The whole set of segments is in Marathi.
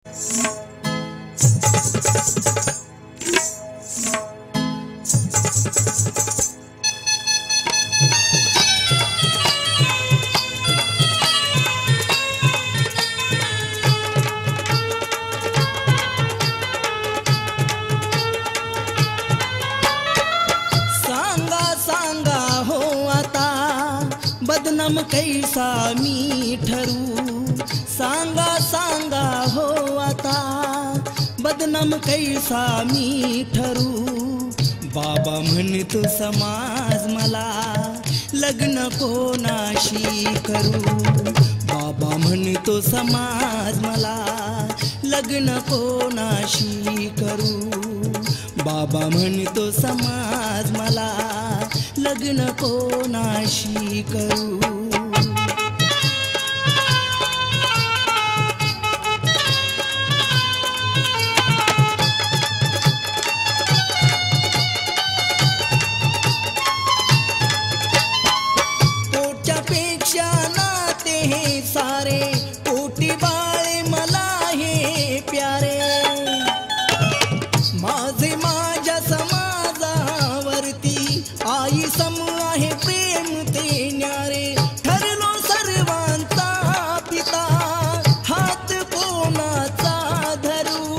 बदनाम कैसा मी ठरू, सांगा सांगा हो आता बदनाम कैसा मी ठरू। बाबा म्हणतो समाज मला लग्न कोणाशी करू, बाबा म्हणतो समाज मला लग्न कोणाशी करू, बाबा म्हणतो समाज मला लग्न कोणाशी करू। कोटच्या पेक्षा नाते हे सारे, कोटी बाळे मला हे प्यारे, माझे माझ्या समाजावरती आई सम आहे प्रेम ते न्यारे। ठरलो सर्वांचा पिता हात कोणाचा धरू,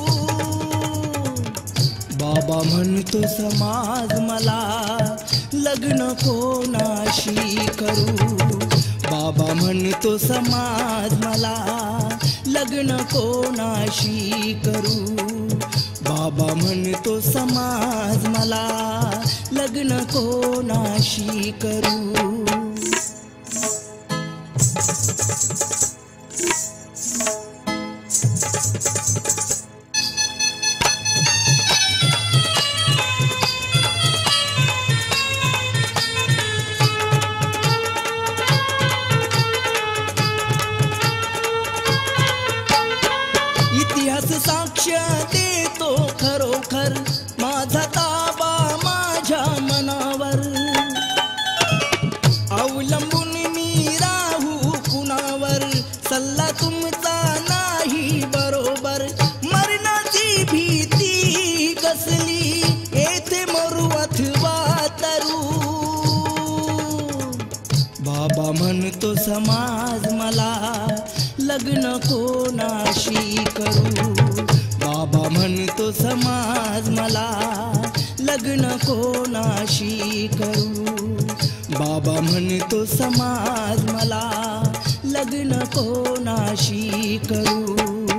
बाबा म्हणतो समाज मला लग्न कोणाशी करू, बाबा म्हणतो समाज मला लग्न कोणाशी करू, बाबा म्हणतो समाज मला लग्न कोणाशी करू। इतिहास साक्ष देतो खरोखर, माझा ताबा माझ्या मनावर, अवलंबून मी राहू कुणावर, सल्ला तुमचा नाही बरोबर, मरणाची भीती कसली येथे मरू अथवा तरू, बाबा म्हणतो समाज मला लग्न कोणाशी करू, बाबा म्हणतो समाज मला लग्न कोणाशी करू, बाबा म्हणतो समाज मला लग्न कोणाशी करू।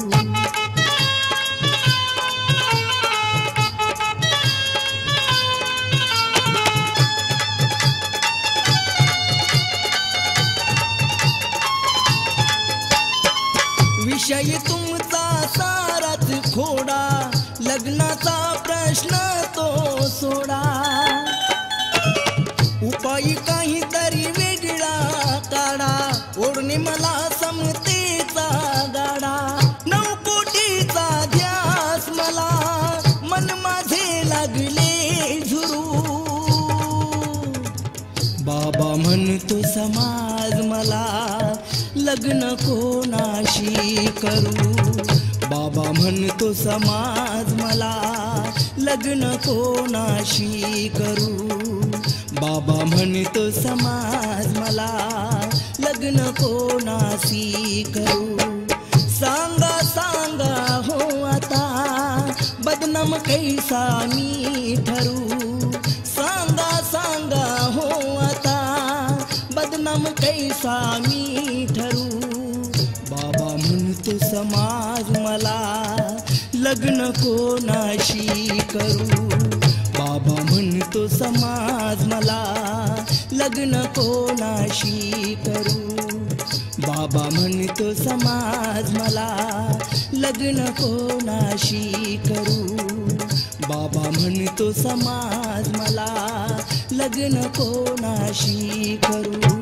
विषय तुमचा साराच खोडा, लग्नाचा प्रश्न तो सोडा, उपाय काहीतरी वेगळा काढा, ओढणे मला समतेचा गाडा, 9 कोटीचा ध्यास मला मन माझे लागले झुरू, बाबा म्हणतो समाज मला लग्न कोणाशी करू, बाबा म्हणतो समाज मला लग्न कोणाशी करू, बाबा म्हणतो समाज मला लग्न कोणाशी करू। सांगा सांगा हो आता बदनाम कैसा मी ठरू, सांगा सांगा हो आता बदनाम कैसा मी ठरू, बाबा म्हणतो समाज मला लग्न कोणाशी करू, बाबा म्हणतो समाज मला लग्न कोणाशी करू, बाबा म्हणतो समाज मला लग्न कोणाशी करू, बाबा म्हणतो समाज मला लग्न कोणाशी करू।